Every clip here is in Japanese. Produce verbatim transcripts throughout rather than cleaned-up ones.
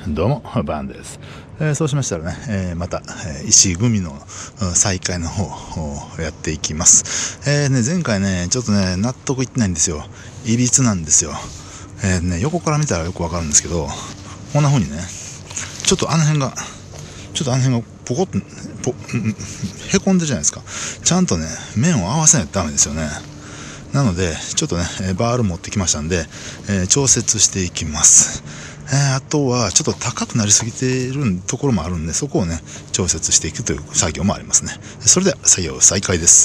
どうもバンです、えー、そうしましたらね、えー、また、えー、石井組の再開の方をやっていきます。えーね、前回ねちょっとね納得いってないんですよ。いびつなんですよ。えーね、横から見たらよくわかるんですけど、こんな風にねちょっとあの辺がちょっとあの辺がポコッとポへこんでるじゃないですか。ちゃんとね面を合わせないとダメですよね。なのでちょっとねバール持ってきましたんで、えー、調節していきます。えー、あとはちょっと高くなりすぎているところもあるんで、そこをね調節していくという作業もありますね。それでは作業再開です。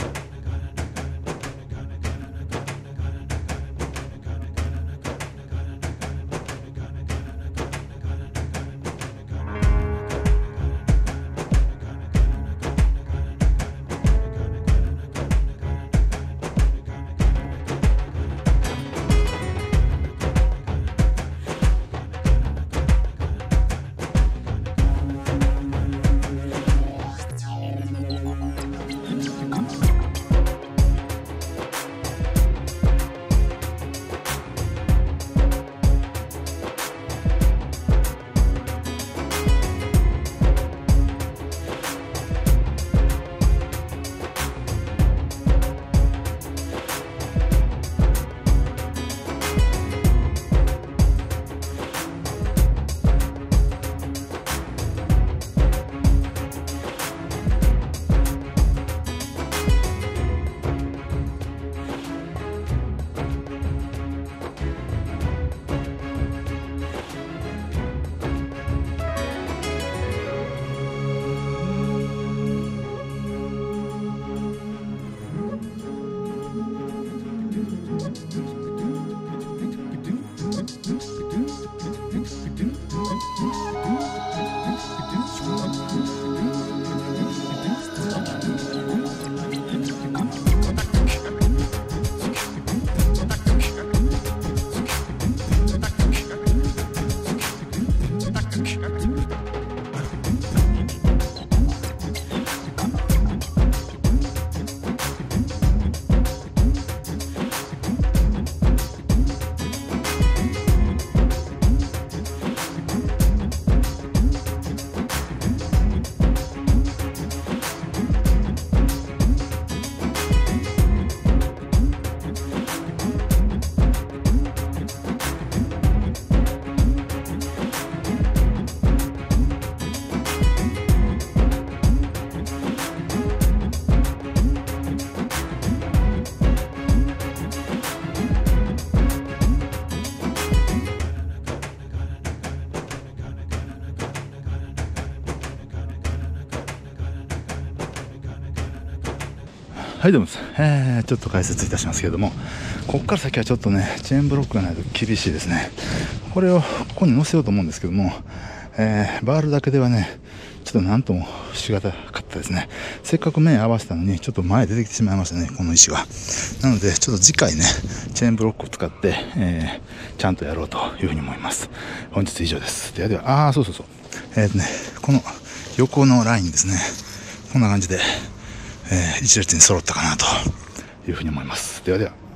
はいどうもです、えー、ちょっと解説いたしますけれども、ここから先はちょっとねチェーンブロックがないと厳しいですね。これをここに乗せようと思うんですけども、えー、バールだけではねちょっとなんともしがたかったですね。せっかく面合わせたのにちょっと前出てきてしまいましたね、この石が。なのでちょっと次回ねチェーンブロックを使って、えー、ちゃんとやろうというふうに思います。本日以上です。ではでは、ああそうそうそう、えーとねこの横のラインですね、こんな感じでえー、一列に揃ったかなというふうに思います。ではでは。